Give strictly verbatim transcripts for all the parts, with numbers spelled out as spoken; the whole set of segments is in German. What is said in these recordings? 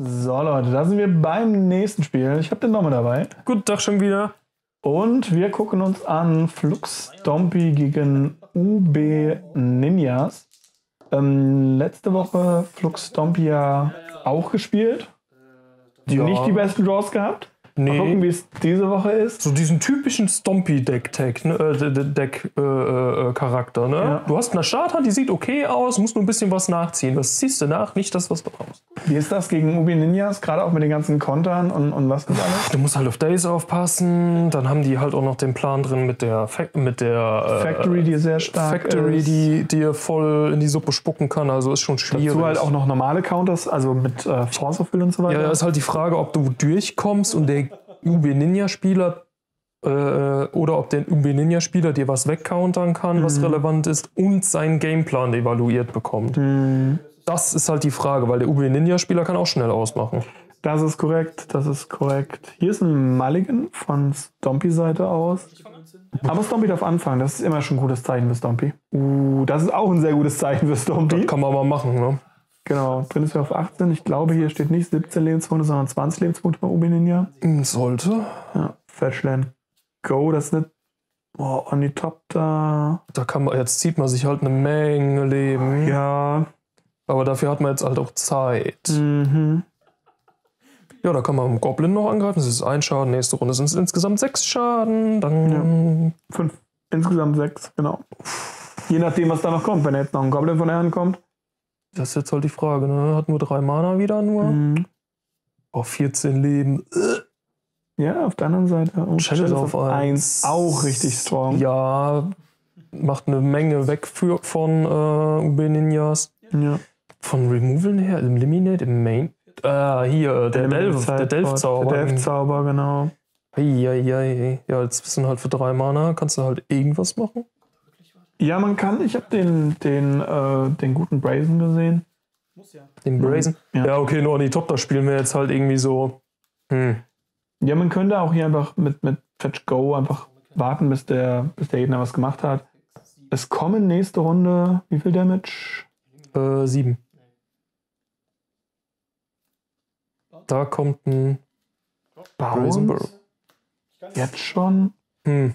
So Leute, da sind wir beim nächsten Spiel. Ich habe den nochmal dabei. Guten Tag schon wieder. Und wir gucken uns an Flux Stompy gegen U B Ninjas. Ähm, letzte Woche Flux Stompy ja auch gespielt. Ja. Nicht die besten Draws gehabt. Nee. Mal gucken, wie es diese Woche ist. So diesen typischen Stompy-Deck-Tag, ne? äh, Deck-Charakter. Äh, ne? Ja. Du hast eine Starter, die sieht okay aus, musst nur ein bisschen was nachziehen. Was ziehst du nach? Nicht das, was du brauchst. Wie ist das gegen U B Ninjas? Gerade auch mit den ganzen Kontern und, und was das alles? Du musst halt auf Days aufpassen. Dann haben die halt auch noch den Plan drin mit der, Fa mit der äh, Factory, die sehr stark Factory, ist. die dir voll in die Suppe spucken kann. Also ist schon schwierig. Dazu halt auch noch normale Counters, also mit äh, Force of Will und so weiter. Ja, ist halt die Frage, ob du durchkommst und der U B Ninja-Spieler äh, oder ob der U B Ninja-Spieler dir was wegcountern kann, mhm. was relevant ist, und seinen Gameplan evaluiert bekommt. Mhm. Das ist halt die Frage, weil der U B Ninja-Spieler kann auch schnell ausmachen. Das ist korrekt, das ist korrekt. Hier ist ein Mulligan von Stompy-Seite aus. Aber Stompy darf anfangen, das ist immer schon ein gutes Zeichen für Stompy. Uh, das ist auch ein sehr gutes Zeichen für Stompy. Das kann man mal machen, ne? Genau, drin ist er auf achtzehn. Ich glaube, hier steht nicht siebzehn Lebenspunkte, sondern zwanzig Lebenspunkte bei U B Ninja. Sollte. Ja, Fetchland. Go, das ist nicht. Oh, on die Top da. Da kann man, jetzt zieht man sich halt eine Menge Leben. Ja. Aber dafür hat man jetzt halt auch Zeit. Mhm. Ja, da kann man einen Goblin noch angreifen. Das ist ein Schaden. Nächste Runde sind es insgesamt sechs Schaden. Dann. Ja. Fünf. Insgesamt sechs, genau. Je nachdem, was da noch kommt. Wenn jetzt noch ein Goblin von der Hand kommt. Das ist jetzt halt die Frage, ne? Hat nur drei Mana wieder nur. Mhm. Oh, vierzehn Leben. Ja, auf der anderen Seite. Oh, Shadows auf eins. Auch richtig strong. Ja, macht eine Menge weg für, von äh, U B Ninjas. Ja. Von Removal her, Eliminate, im Main. Ah, hier, der Delph, der Delph-Zauber. Der Delph-Zauber, genau. Eieiei. Ja, jetzt bist du halt für drei Mana, kannst du halt irgendwas machen. Ja, man kann. Ich habe den, den, äh, den guten Brazen gesehen. Muss ja. Den Brazen? Ja, ja, okay, nur an die Top, da spielen wir jetzt halt irgendwie so. Hm. Ja, man könnte auch hier einfach mit, mit Fetch Go einfach warten, bis der, bis der Gegner was gemacht hat. Es kommen nächste Runde. Wie viel Damage? Äh, sieben. Da kommt ein Bounce. Jetzt schon? Hm.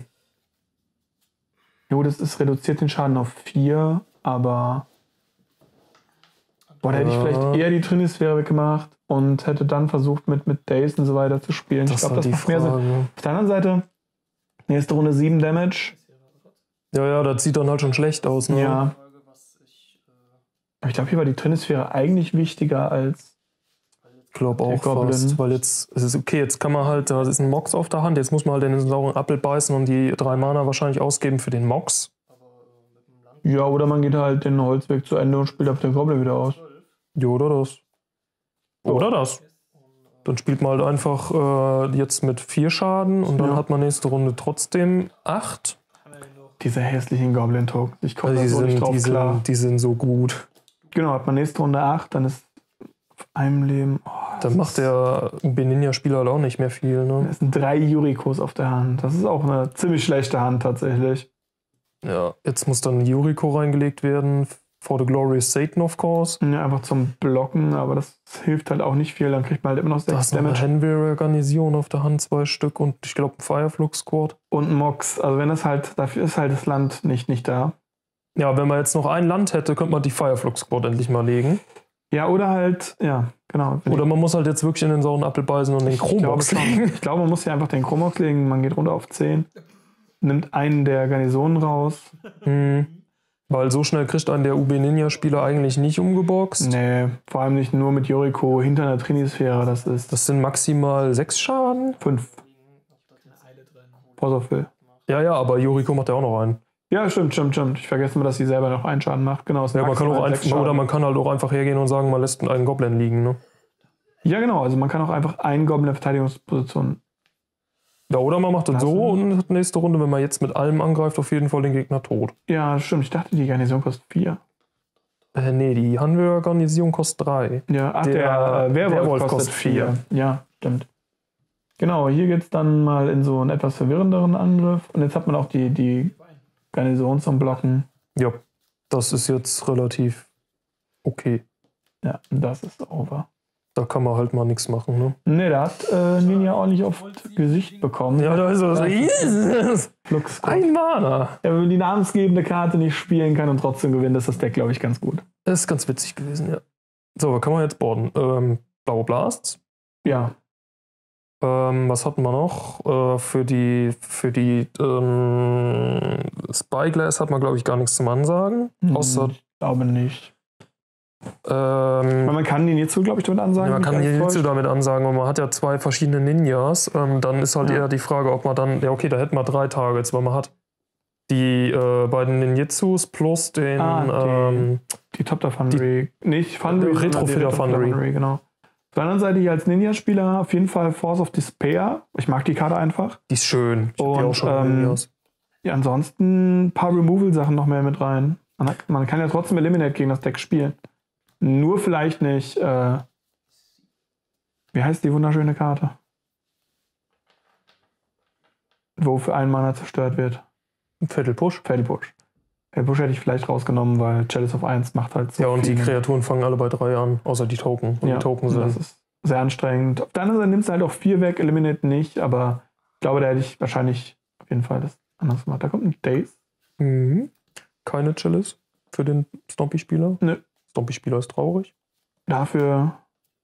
Jo, das ist reduziert den Schaden auf vier, aber boah, da hätte ich vielleicht eher die Trinisphäre weggemacht und hätte dann versucht, mit, mit Days und so weiter zu spielen. Das ich glaube, das die macht mehr Frage. Sinn. Auf der anderen Seite, nächste Runde sieben Damage. Ja, ja, das sieht dann halt schon schlecht aus, ne? Ja. Aber ich glaube, hier war die Trinisphäre eigentlich wichtiger als. Ich glaube auch fast, weil jetzt, es ist okay, jetzt kann man halt, da ist ein Mox auf der Hand, jetzt muss man halt in den sauren Apfel beißen und die drei Mana wahrscheinlich ausgeben für den Mox. Ja, oder man geht halt den Holzweg zu Ende und spielt auf den Goblin wieder aus. Ja, oder das. Oder das. Dann spielt man halt einfach äh, jetzt mit vier Schaden und dann Ja. hat man nächste Runde trotzdem acht. Diese hässlichen Goblin-Tokens, ich komme Also die, da so nicht sind, drauf die, klar. sind, die sind so gut. Genau, hat man nächste Runde acht, dann ist auf einem Leben. Oh, Dann macht der U B Ninja-Spieler halt auch nicht mehr viel, ne? Es sind drei Yurikos auf der Hand. Das ist auch eine ziemlich schlechte Hand tatsächlich. Ja, jetzt muss dann Yuriko reingelegt werden. For the Glorious Satan, of course. Ja, einfach zum Blocken, aber das hilft halt auch nicht viel. Dann kriegt man halt immer noch Da sechs ist noch eine Damage. Henry-Organisation auf der Hand, zwei Stück und ich glaube ein Fireflux-Squad. Und ein Mox. Also wenn es halt, dafür ist halt das Land nicht, nicht da. Ja, wenn man jetzt noch ein Land hätte, könnte man die Fireflux-Squad endlich mal legen. Ja, oder halt, ja, genau. Wenn Oder ich, man muss halt jetzt wirklich in den sauren Apfel beißen und den ich, glaube, Chromox schon. legen. ich glaube, man muss hier einfach den Chromox legen. Man geht runter auf zehn. Nimmt einen der Garnisonen raus. Hm. Weil so schnell kriegt einen der U B Ninja-Spieler eigentlich nicht umgeboxt. Nee, vor allem nicht nur mit Yuriko hinter einer Trinisphäre. Das ist Das sind maximal sechs Schaden. fünf. Pause auf Will. Ja, ja, aber Yuriko macht ja auch noch einen. Ja, stimmt, stimmt, stimmt. Ich vergesse mal, dass sie selber noch einen Schaden macht. Genau, es Ja, man kann auch maximal einfach, sechs Schaden. oder man kann halt auch einfach hergehen und sagen, man lässt einen Goblin liegen, ne? Ja, genau. Also man kann auch einfach einen Goblin in der Verteidigungsposition. Ja, oder man macht das Lassen. so und hat nächste Runde, wenn man jetzt mit allem angreift, auf jeden Fall den Gegner tot. Ja, stimmt. Ich dachte, die Garnison kostet vier. Äh, nee, die Hanwör-Garnison kostet drei. Ja, ach, Der der, äh, Werwolf, Werwolf kostet kostet vier. Ja, stimmt. Genau, hier geht es dann mal in so einen etwas verwirrenderen Angriff. Und jetzt hat man auch die, die Garnison zum Blocken. Ja, das ist jetzt relativ okay. Ja, das ist over. Da kann man halt mal nichts machen, ne? Ne, da hat äh, Ninja ordentlich auf Gesicht bekommen. Ja, da ist er so, Jesus! Ein Mana! Ja, wenn man die namensgebende Karte nicht spielen kann und trotzdem gewinnt, ist das Deck, glaube ich, ganz gut. Das ist ganz witzig gewesen, ja. So, was kann man jetzt boarden? Ähm, blaue Blasts. Ja. Ähm, was hatten wir noch? Äh, für die, für die ähm, Spyglass hat man, glaube ich, gar nichts zum Ansagen. Hm, Außer, ich glaube nicht. ähm, Man kann den jetzt so, glaube ich, damit ansagen. ja, man kann mich hier alles nicht so täuscht. damit ansagen, und man hat ja zwei verschiedene Ninjas. Ähm, dann ist halt Ja. eher die Frage, ob man dann, ja okay, da hätten wir drei Targets, weil man hat die äh, beiden Ninjitsus plus den Ah, die- ähm, Die Top der Foundry. Nicht Foundry, Retro sondern die Fitter Retro Fitter Foundry. Genau. Auf der anderen Seite hier als Ninja-Spieler auf jeden Fall Force of Despair. Ich mag die Karte einfach. die ist schön. Ich hab die Und, auch schon ähm, Ninjas. Ja, ansonsten ein paar Removal-Sachen noch mehr mit rein. Man, hat, man kann ja trotzdem Eliminate gegen das Deck spielen. Nur vielleicht nicht, äh, wie heißt die wunderschöne Karte? Wo für einen Mana zerstört wird. Fatal Push. Fatal Push. Fatal Push hätte ich vielleicht rausgenommen, weil Chalice of eins macht halt so Ja, und die viel. Kreaturen fangen alle bei drei an, außer die Token. Und Ja, die Token und das sind. ist sehr anstrengend. Auf der anderen Seite nimmst du halt auch vier weg, Eliminate nicht, aber ich glaube, da hätte ich wahrscheinlich auf jeden Fall das anders gemacht. Da kommt ein Daze. Mhm. Keine Chalice für den Stompy-Spieler. Nö. Stompy-Spieler ist traurig. Dafür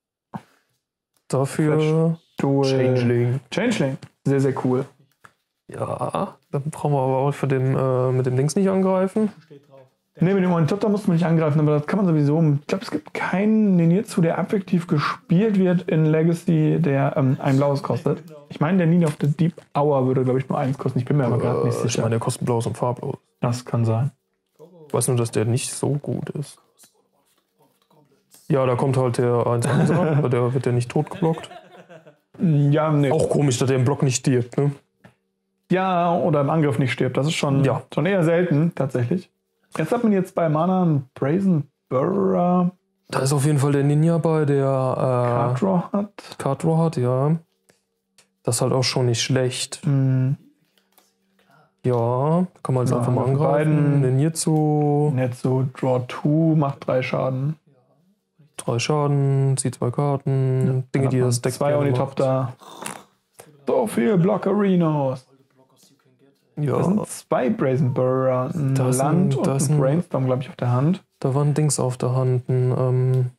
Dafür Dual Changeling. Changeling. Sehr, sehr cool. Ja, dann brauchen wir aber auch für den, äh, mit dem Links nicht angreifen. Ne, mit dem Monitor musst du nicht angreifen, aber das kann man sowieso. Ich glaube, es gibt keinen Ninjitsu, der effektiv gespielt wird in Legacy, der ähm, ein blaues kostet. Ich meine, der Ninja of the Deep Hour würde, glaube ich, nur eins kosten. Ich bin mir aber gerade nicht Äh, ich sicher. meine, der kostet blaues und farblos. Das kann sein. Ich weiß nur, dass der nicht so gut ist. Ja, da kommt halt der eins eins, aber der wird ja nicht tot geblockt. Ja, ne. Auch komisch, dass der im Block nicht stirbt, ne? Ja, oder im Angriff nicht stirbt. Das ist schon, Ja. schon eher selten, tatsächlich. Jetzt hat man jetzt bei Mana einen Brazen Burrower Da ist auf jeden Fall der Ninja bei, der Card äh, Draw hat. Card Draw hat, ja. Das ist halt auch schon nicht schlecht. Hm, Ja, kann man jetzt Ja, einfach mal für angreifen. beiden. Ninjitsu, Netzo Draw zwei macht drei Schaden. drei Schaden, zieht zwei Karten, Dinge, die das Deck Zwei gerne Onitop macht. da. So viel Blockerinos. Das Ja, sind zwei Brazen Burrower, ein Da ist ein- Land und da ist ein ein- Brainstorm, glaube ich, auf der Hand. da war ein Dings auf der Hand, ein, ähm,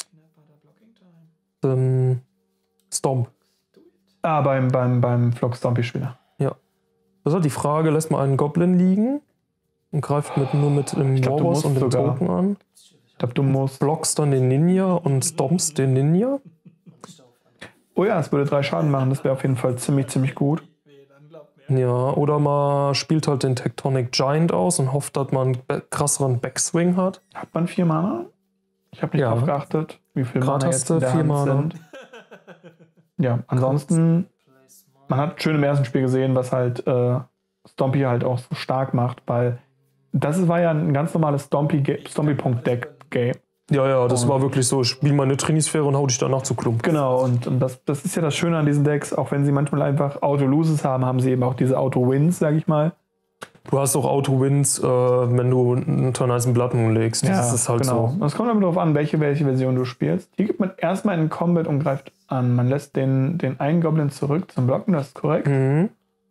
ein Stomp. Ah, beim, beim, beim Flock Stompy-Spieler. Das ist halt die Frage, lässt man einen Goblin liegen und greift mit, nur mit dem Ich glaub, du Warboss musst und dem sogar. Token an, Ich glaube, du musst. blockst dann den Ninja und stompst den Ninja. Oh ja, es würde drei Schaden machen. Das wäre auf jeden Fall ziemlich, ziemlich gut. Ja, oder man spielt halt den Tectonic Giant aus und hofft, dass man einen be- krasseren Backswing hat. Hat man vier Mana? Ich habe nicht Ja. drauf geachtet, wie viel Grad Mana hast jetzt du in der vier Hand Mana. sind. Ja, ansonsten, man hat schön im ersten Spiel gesehen, was halt äh, Stompy halt auch so stark macht, weil das war ja ein ganz normales Stompy-Ge- Stompy-Punkt-Deck-Game. Ja, ja, das Und- war wirklich so, spiel mal eine Trinisphäre und hau dich danach zu Klump. Genau, und, und das, das ist ja das Schöne an diesen Decks, auch wenn sie manchmal einfach Auto-Loses haben, haben sie eben auch diese Auto-Wins, sag ich mal. Du hast auch Auto-Wins, äh, wenn du einen Turn eins Blood Moon legst. Das ist halt genau. so. Es kommt aber darauf an, welche, welche Version du spielst. Hier gibt man erstmal in Combat und greift an. Man lässt den, den einen Goblin zurück zum Blocken, das ist korrekt. Mhm.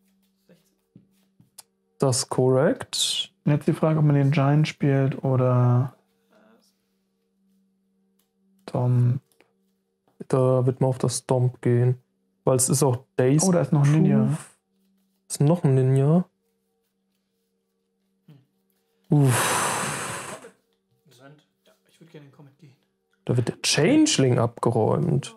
Das ist korrekt. Und jetzt die Frage, ob man den Giant spielt oder Tom. Da wird man auf das Stomp gehen. Weil es ist auch Days. Oh, da ist noch ein Ninja. Ist noch ein Ninja. Uff. Ich würde gerne in den Comment gehen. Da wird der Changeling abgeräumt.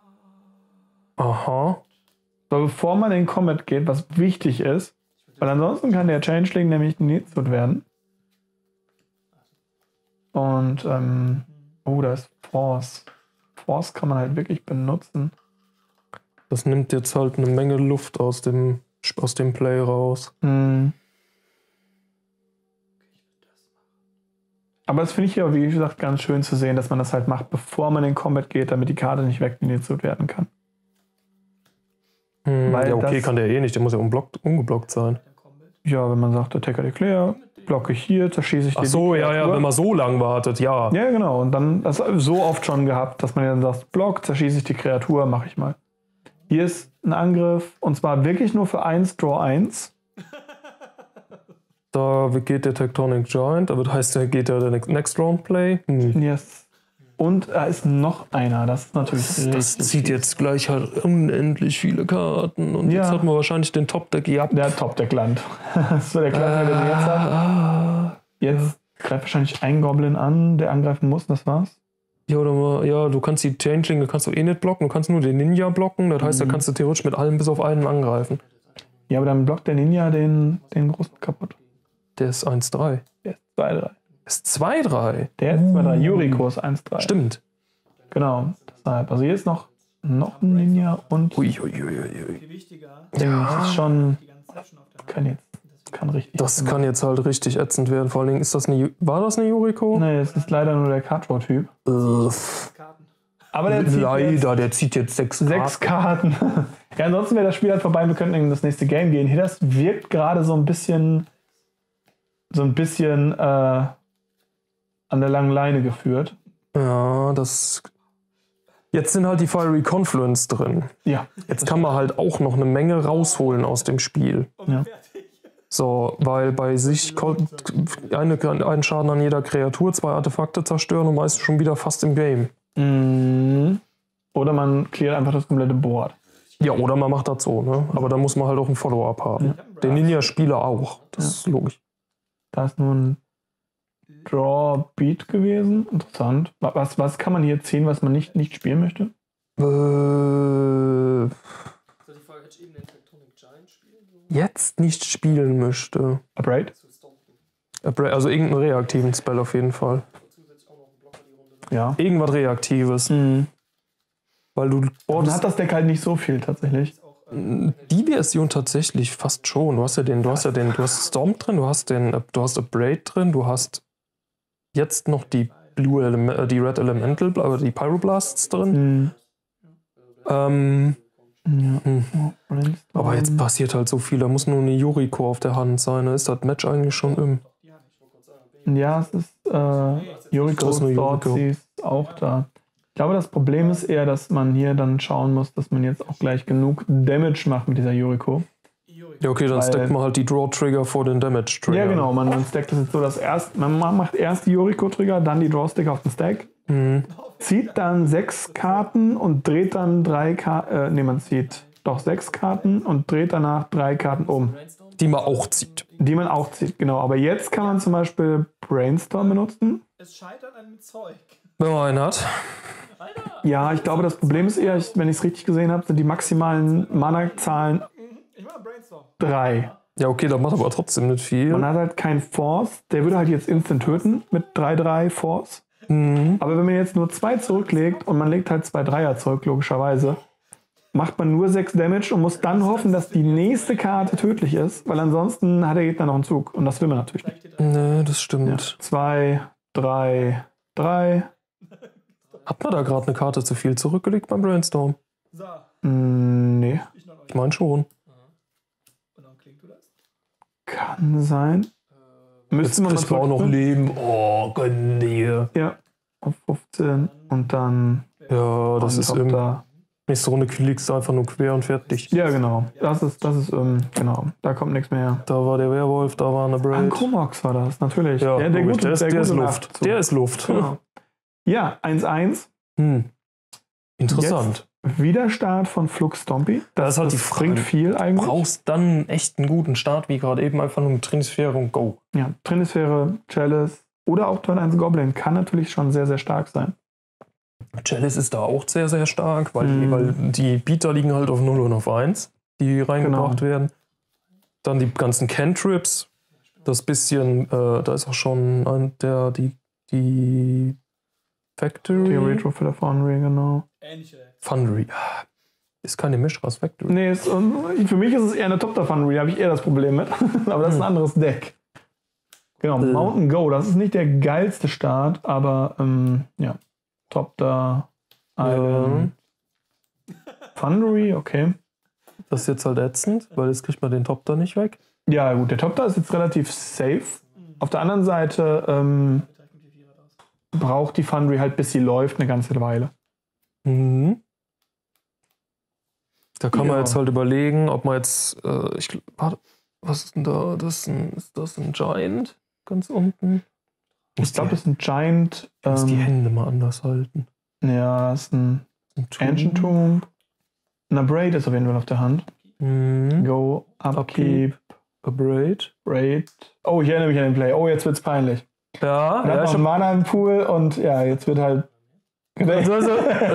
Aha. Aber bevor man in den Combat geht, was wichtig ist, weil ansonsten kann der Changeling nämlich Needsuit werden. Und, ähm, oh, da ist Force. Force kann man halt wirklich benutzen. Das nimmt jetzt halt eine Menge Luft aus dem, aus dem Play raus. Hm. Aber das finde ich ja, wie gesagt, ganz schön zu sehen, dass man das halt macht, bevor man in den Combat geht, damit die Karte nicht weggenetzt werden kann. Hm, Weil ja, okay, das- kann der eh nicht. Der muss ja unblockt, ungeblockt sein. Ja, wenn man sagt, Attacker Declare, blocke ich hier, zerschieße ich Ach die so, ja, ja, Kreatur. wenn man so lang wartet, ja. Ja, genau. Und dann, das so oft schon gehabt, dass man dann sagt, Block, zerschieße ich die Kreatur, mache ich mal. Hier ist ein Angriff, und zwar wirklich nur für eins, Draw eins. Da geht der Tectonic Giant, aber das heißt, da geht ja der Next Round Play. Hm. Yes. Und da ist noch einer, das ist natürlich Das richtig zieht jetzt gleich halt unendlich viele Karten. Und Ja. jetzt hat man wahrscheinlich den Top-Deck gehabt. der Top-Deck-Land. Das ist so der Klassiker, den wir jetzt haben. Jetzt greift wahrscheinlich ein Goblin an, der angreifen muss, das war's. Ja, oder mal, ja, du kannst die Changelinge kannst du eh nicht blocken, du kannst nur den Ninja blocken. Das heißt, da kannst du theoretisch mit allem bis auf einen angreifen. Ja, aber dann blockt der Ninja den, den großen kaputt. Der ist eins drei. Der ist zwei drei. Ist zwei drei. Der ist zwei drei. Yuriko ist eins drei. Stimmt. Genau. Deshalb. Also hier ist noch, noch ein Ninja und Ui, ui, ui, ui. Viel wichtiger. das ist schon. Die ganze Zeit schon auf der Kann jetzt. Kann richtig. Das kann jetzt halt richtig ätzend werden. Vor allen Dingen, ist das eine, Ju- war das eine Yuriko? Nee, es ist leider nur der Card-Draw-Typ. Uff. Karten. Aber der zieht jetzt Leider, der zieht jetzt sechs sechs Karten. Ja, ansonsten wäre das Spiel halt vorbei. Wir könnten in das nächste Game gehen. Hier, das wirkt gerade so ein bisschen. So ein bisschen äh, an der langen Leine geführt. Ja, das. Jetzt sind halt die Fiery Confluence drin. Ja. Jetzt kann man halt auch noch eine Menge rausholen aus dem Spiel. Ja. So, weil bei sich kommt eine, ein Schaden an jeder Kreatur, zwei Artefakte zerstören und meist schon wieder fast im Game. Mhm. Oder man cleart einfach das komplette Board. Ja, oder man macht das so, ne? Aber da muss man halt auch ein Follow-up haben. Der Ninja-Spieler auch. Das ist logisch. Da ist nur ein Draw-Beat gewesen. Interessant. Was, was kann man hier ziehen, was man nicht, nicht spielen möchte? Äh, Soll die Frage, hätte ich eben den Tectonic Giant spielen? jetzt nicht spielen möchte. Upright? Also irgendeinen reaktiven Spell auf jeden Fall. Ja. Irgendwas Reaktives. Mhm. Weil du. Oh, dann hat das Deck halt nicht so viel tatsächlich. Die Version tatsächlich fast schon. Du hast ja den, du hast ja den, du hast Storm drin, du hast den, du hast Abrade drin, du hast jetzt noch die Blue Element, äh, die Red Elemental, aber die Pyroblasts drin. Mhm. Ähm, Ja. hm. Brainstorm. Aber jetzt passiert halt so viel, da muss nur eine Yuriko auf der Hand sein. Da ist das Match eigentlich schon im. Ja, es ist äh, Yuriko, Das ist eine Yuriko. Thoughtseize auch da. Ich glaube, das Problem ist eher, dass man hier dann schauen muss, dass man jetzt auch gleich genug Damage macht mit dieser Yuriko. Ja, okay, dann Weil- stackt man halt die Draw-Trigger vor den Damage-Trigger. Ja, genau. Man, man stackt das jetzt so, dass erst, man macht erst die Yuriko-Trigger, dann die Draw-Stick auf den Stack, Mhm. zieht dann sechs Karten und dreht dann drei Karten, äh, nee, man zieht doch sechs Karten und dreht danach drei Karten um, Die man auch zieht. die man auch zieht, genau. Aber jetzt kann man zum Beispiel Brainstorm benutzen. Es scheitert an dem Zeug. Wenn man einen hat. Ja, ich glaube, das Problem ist eher, ich, wenn ich es richtig gesehen habe, sind die maximalen Mana-Zahlen Ich mach Brainstorm. drei. Ja, okay, das macht aber trotzdem nicht viel. Man hat halt keinen Force, der würde halt jetzt instant töten mit drei drei Force. Mhm. Aber wenn man jetzt nur zwei zurücklegt und man legt halt zwei Dreier zurück, logischerweise, macht man nur sechs Damage und muss dann hoffen, dass die nächste Karte tödlich ist, weil ansonsten hat der Gegner noch einen Zug. Und das will man natürlich nicht. Nee, das stimmt. Zwei, drei, drei. Hat man da gerade eine Karte zu viel zurückgelegt beim Brainstorm? So, Mm, nee, ich noch Ich meine schon. Und dann klingt du das? kann sein. Müsste man mal Kriegt man auch noch zurückspielen. Leben. Oh, gönn dir. Ja, auf fünfzehn und dann Ja, das on ist top im. da. Nächste Runde klickst du einfach nur quer und fertig. Ja, genau. Das ist, das ist, ähm, genau. Da kommt nichts mehr. Da war der Werwolf, da war eine Braid. Anchromox war das, natürlich. Ja, der, der, logisch, gute, der ist, der ist gute Luft. Nachzug. Der ist Luft. Genau. Ja, eins eins. Hm. Interessant. Widerstart von Flux Stompy. Da Das, ist halt das die Frage, bringt viel Du eigentlich. brauchst dann echt einen guten Start, wie gerade eben, einfach nur mit Trinsphäre und Go. Ja, Trinisphäre, Chalice oder auch Turn eins Goblin kann natürlich schon sehr, sehr stark sein. Chalice ist da auch sehr, sehr stark, weil, die, Mhm. weil die Beater liegen halt auf null und auf eins, die reingebracht Genau. werden. Dann die ganzen Cantrips. Das bisschen, äh, da ist auch schon ein, der, die, die Factory. Die Retro Filler Foundry, genau. Ähnliche. Foundry. Ist keine Mischras Factory. Nee, ist, und für mich ist es eher eine Top-Tier Foundry, da habe ich eher das Problem mit. Aber das ist ein anderes Deck. Genau, Äh. Mountain Go, das ist nicht der geilste Start, aber ähm, ja, Top-Tier Island. Foundry, okay. Das ist jetzt halt ätzend, weil jetzt kriegt man den Top da nicht weg. Ja, gut, der Top da ist jetzt relativ safe. Auf der anderen Seite ähm, braucht die Foundry halt, bis sie läuft, eine ganze Weile. Mhm. Da kann man Ja. jetzt halt überlegen, ob man jetzt. Äh, ich, warte, was ist denn da? Das ist, ein, ist das ein Giant ganz unten? Ich glaube, das ist ein Giant. Ich muss die Ähm, Hände mal anders halten. ja, das ist ein Ein Tomb. Ancient Tomb. Eine Braid ist auf jeden Fall auf der Hand. Mhm. Go, Upkeep, A Braid. Braid. Oh, ich erinnere mich an den Play. Oh, jetzt wird's peinlich. Ja, Man ja, hat ich noch Mana im Pool und ja, jetzt wird halt. Also, also,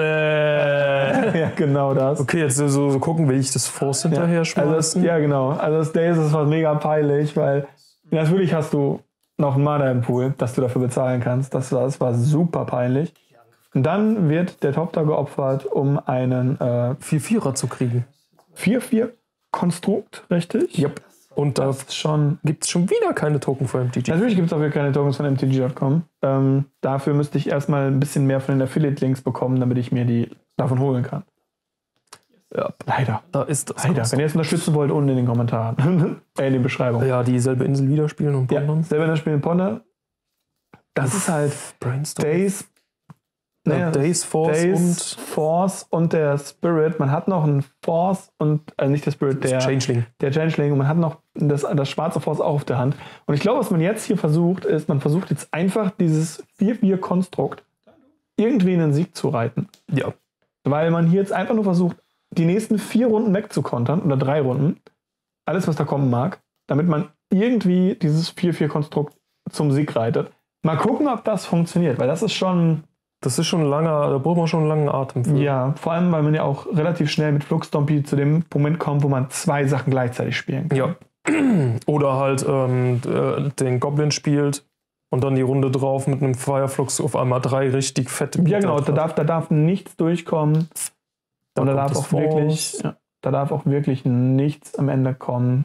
äh, ja, genau das. okay, jetzt so, so gucken, will ich das Force hinterher Also das, schmeißen? ja, genau. Also das Days ist was mega peinlich, weil natürlich hast du noch ein Mana im Pool, das du dafür bezahlen kannst. Das war, das war super peinlich. Und dann wird der Top da geopfert, um einen äh, vier Vierer zu kriegen. vier vier Konstrukt, richtig? Yep. Und da Das ist schon. gibt es schon wieder keine Token für M T G. Natürlich gibt es auch wieder keine Tokens von M T G Punkt com. Ähm, dafür müsste ich erstmal ein bisschen mehr von den Affiliate-Links bekommen, damit ich mir die davon holen kann. Ja, Leider. da ist das. Leider. Wenn ihr es unterstützen wollt, unten in den Kommentaren. äh, in den Beschreibungen. Ja, dieselbe Insel wieder spielen und Ja, wandern. selber in der Spielen Ponne. Das ist halt Brainstorm. Days, Ja, naja, Days, Force Days, Force und der Spirit. Man hat noch einen Force und, also nicht der Spirit, und der Changeling. der Changeling und man hat noch das, das schwarze Force auch auf der Hand. Und ich glaube, was man jetzt hier versucht, ist, man versucht jetzt einfach dieses vier vier Konstrukt irgendwie in den Sieg zu reiten. Ja. Weil man hier jetzt einfach nur versucht, die nächsten vier Runden wegzukontern oder drei Runden. Alles, was da kommen mag, damit man irgendwie dieses vier vier Konstrukt zum Sieg reitet. Mal gucken, ob das funktioniert, weil das ist schon, Das ist schon ein langer, da braucht man schon einen langen Atem für. ja, vor allem, weil man ja auch relativ schnell mit Fluxstompy zu dem Moment kommt, wo man zwei Sachen gleichzeitig spielen kann. Ja. Oder halt ähm, äh, den Goblin spielt und dann die Runde drauf mit einem Fireflux auf einmal drei richtig fette Ja, genau, Bieter da hat. darf, da darf nichts durchkommen. Dann Und da kommt darf das auch wirklich, Force. ja, da darf auch wirklich nichts am Ende kommen.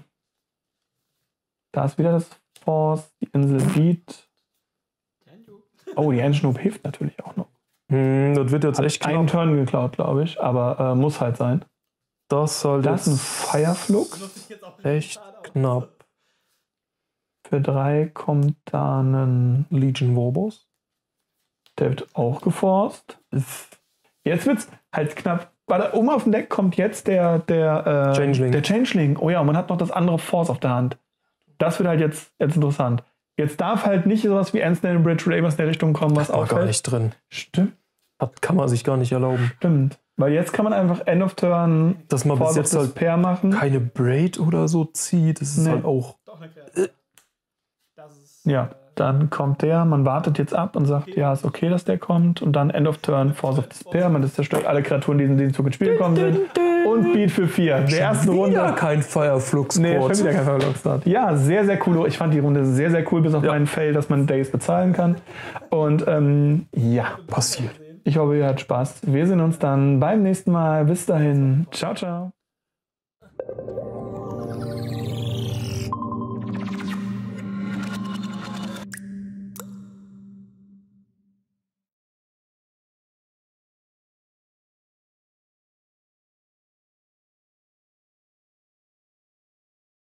Da ist wieder das Force, die Insel Beat. Oh, die Engine hilft natürlich auch noch. Hm, das wird jetzt Hat echt einen knapp. Turn geklaut, glaube ich, aber äh, muss halt sein. Das soll Das ist ein jetzt Fireflux. echt knapp. Für drei kommt da ein. Legion Warboss. Der wird auch geforst. Jetzt wird's halt knapp. Warte, um auf den Deck kommt jetzt der, der, äh, Changeling. der Changeling. Oh ja, und man hat noch das andere Force auf der Hand. Das wird halt jetzt, jetzt interessant. Jetzt darf halt nicht sowas wie Ansnell Bridge oder irgendwas in der Richtung kommen, was War auch gar nicht drin. Stimmt, Das kann man sich gar nicht erlauben. stimmt. Weil jetzt kann man einfach End of Turn Dass man bis Force of jetzt halt Despair machen. keine Braid oder so zieht, das ist Nee. halt auch. Doch eine Kreatur. Das ist. Ja, dann kommt der, man wartet jetzt ab und sagt, ja, ist okay, dass der kommt. Und dann End of Turn, Force of Despair. Man zerstört alle Kreaturen, die in diesem Zug ins Spiel gekommen sind. Und Beat für vier. Der ersten Wieder Runde. kein Fireflux. Nee, schon wieder kein Verlockstart. Ja, sehr, sehr cool. Ich fand die Runde sehr, sehr cool, bis auf Ja. meinen Fail, dass man Days bezahlen kann. Und ähm, ja, passiert. ich hoffe, ihr habt Spaß. Wir sehen uns dann beim nächsten Mal. Bis dahin. Ciao, ciao.